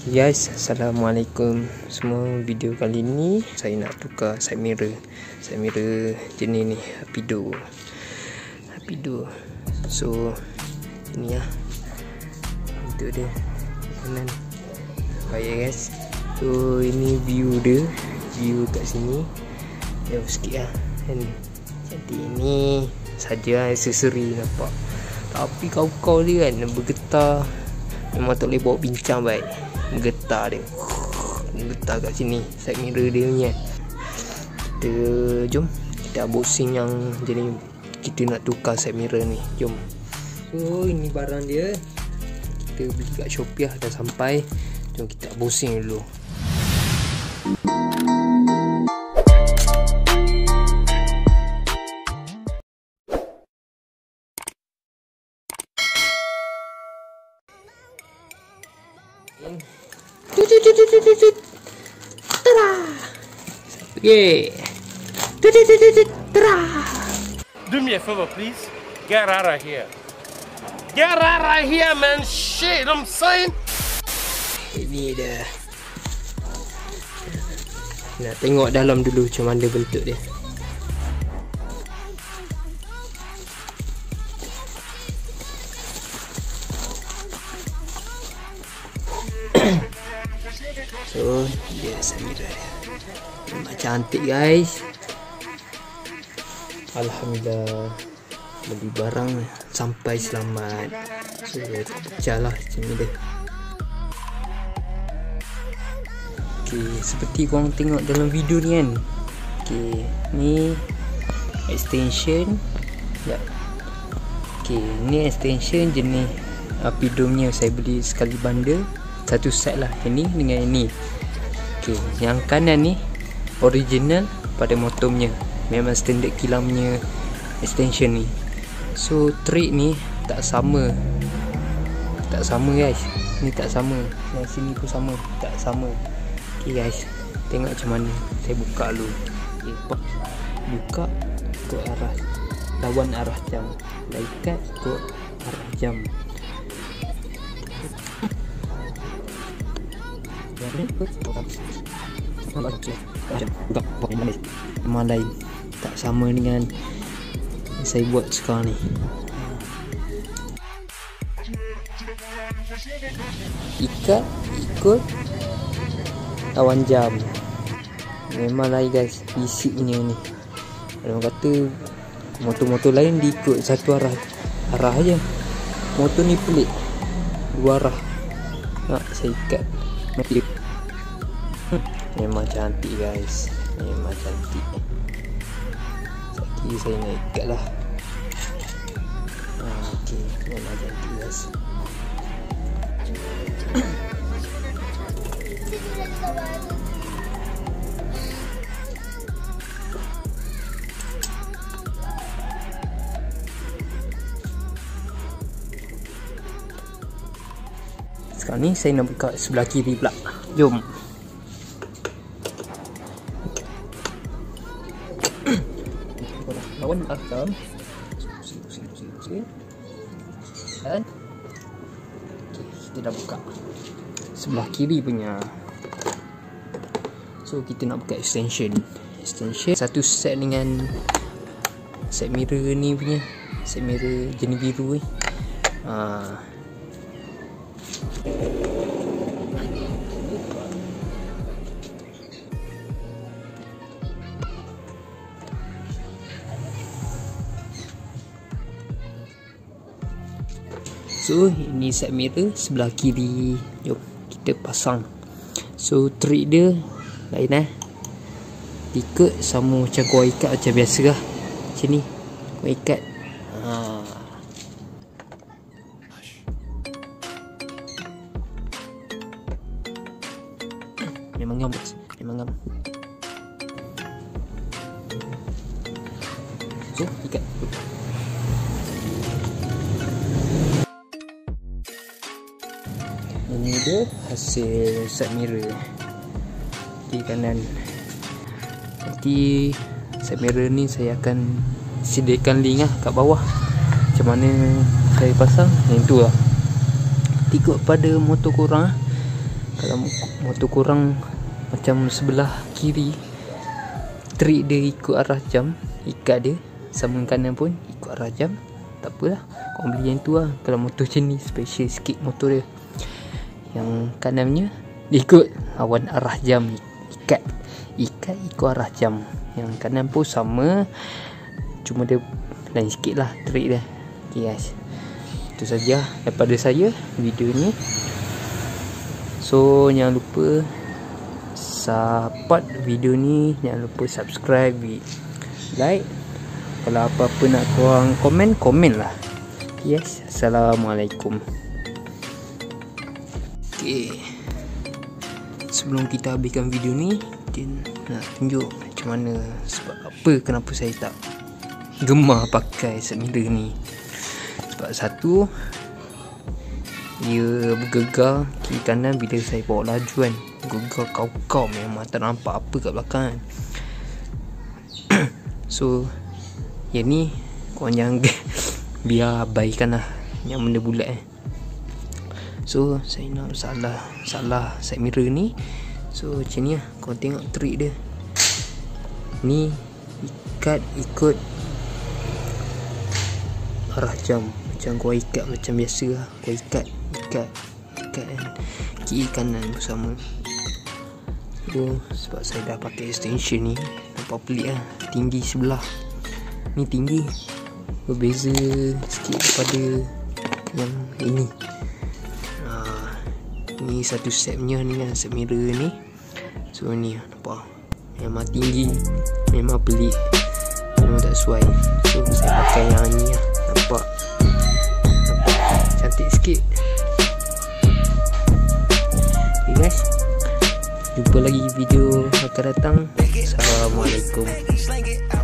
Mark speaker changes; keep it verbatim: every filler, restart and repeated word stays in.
Speaker 1: Guys, assalamualaikum semua. Video kali ni saya nak tukar side mirror. Side mirror jenis ni Rapido. Rapido. So ini lah untuk dia kanan. Baik guys. So ini view dia. View kat sini jauh sikit lah kan. Jadi ini saja aksesori nampak. Tapi kau-kau dia kan bergetar. Memang tak boleh bawa bincang baik. Getar dia Getar kat sini side mirror dia punya. Kita jom kita unboxing yang jadi kita nak tukar side mirror ni. Jom. So ini barang dia. Kita beli kat Shopee lah, dah sampai. Jom kita unboxing dulu. Okay.
Speaker 2: Do me a favor, please. Get out of here. Get out of here, man. Shit, I'm saying.
Speaker 1: Ini dah. Nak tengok dalam dulu macam mana bentuk dia. So, dia side mirror dia. Memang cantik guys. Alhamdulillah beli barang sampai selamat. So, dia tak pecah lah macam ni dia. Okay, seperti korang tengok dalam video ni kan. Okay, ni extension. Ya. Okay, ni extension jenis Rapido punya. Saya beli sekali bundle. Satu set lah, ini dengan ini. Okay, yang kanan ni original pada motornya. Memang standard kilang punya extension ni. So trick ni tak sama. Tak sama guys. Ni tak sama. Yang sini pun sama. Tak sama. Okay guys, tengok macam mana. Saya buka dulu. Okay, buka ikut arah, lawan arah jam. Ikat ikut arah jam. Memang lain, tak sama dengan yang saya buat sekarang ni. Ikat ikut lawan jam. Memang lain guys, bisik punya ni. Orang kata motor-motor lain diikut satu arah arah aja. Motor ni pelik, dua arah. Nak saya ikat mati. Memang cantik guys. Memang cantik. Sekali saya nak ikat lah. ah, Okay, memang cantik guys. Sekarang ni saya nak buka sebelah kiri pula. Jom. Lawan arah. Dan okay, kita dah buka sebelah kiri punya. So kita nak buka extension. Extension satu set dengan side mirror ni punya. Side mirror jenis biru ni. Ah. So ini side mirror sebelah kiri. Jom kita pasang. So trick dia lain eh. Ikat sama macam kau ikat macam biasa lah. Macam ni kau ikat. ha. Memang ngam. Memang ngam. So ikat. Ini dia hasil side mirror di kanan. Nanti side mirror ni saya akan sediakan link lah kat bawah macam mana saya pasang. Yang tu lah ikut pada motor korang. Kalau motor korang macam sebelah kiri, trik dia ikut arah jam, ikat dia sama kanan pun ikut arah jam, tak apalah, korang beli yang tu lah. Kalau motor macam ni special sikit motor dia, yang kanannya dia ikut lawan arah jam, ikat ikat ikut arah jam. Yang kanan pun sama, cuma dia lain sikit lah trik dia. Okay guys, itu saja daripada saya video ni. So jangan lupa support video ni, jangan lupa subscribe, like. Kalau apa-apa nak korang komen, komen lah. Yes, Assalamualaikum. Okay, sebelum kita habiskan video ni, Din nak tunjuk macam mana, sebab apa kenapa saya tak gemar pakai side mirror ni. Sebab satu, dia bergegar kiri kanan bila saya bawa laju kan. Gegar kau-kau, memang tak nampak apa kat belakang kan. So yang ni korang jangan biar abaikan lah yang benda bulat eh. So saya nak salah Salah side mirror ni. So macam ni lah, korang tengok trik dia. Ni ikat ikut arah jam, macam korang ikat macam biasa lah. Korang ikat Ikat Ikat kan, kiri kanan bersama. So sebab saya dah pakai extension ni, nampak pelik lah, tinggi sebelah. Ni tinggi, berbeza sikit daripada yang ini. ha, Ni satu set punya ni kan, set mirror ni. So ni nampak, memang tinggi, memang pelik, memang tak sesuai. So saya pakai yang ni lah. Nampak Nampak cantik sikit. Okay guys, jumpa lagi video akan datang. Assalamualaikum.